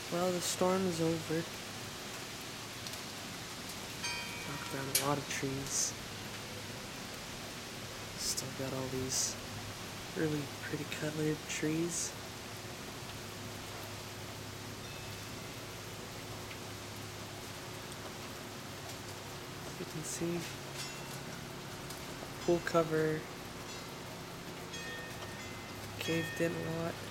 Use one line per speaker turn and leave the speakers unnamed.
Well, the storm is over. Knocked down a lot of trees. Still got all these really pretty colored trees. As you can see, pool cover caved in a lot.